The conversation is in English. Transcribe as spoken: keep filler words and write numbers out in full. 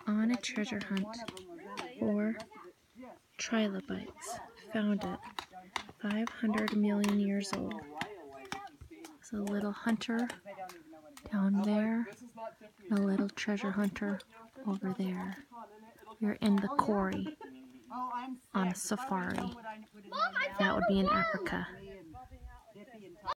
on a treasure hunt for trilobites. Found it. five hundred million years old. There's a little hunter down there, and a little treasure hunter over there. We're in the Quarry on a safari. That would be in Africa.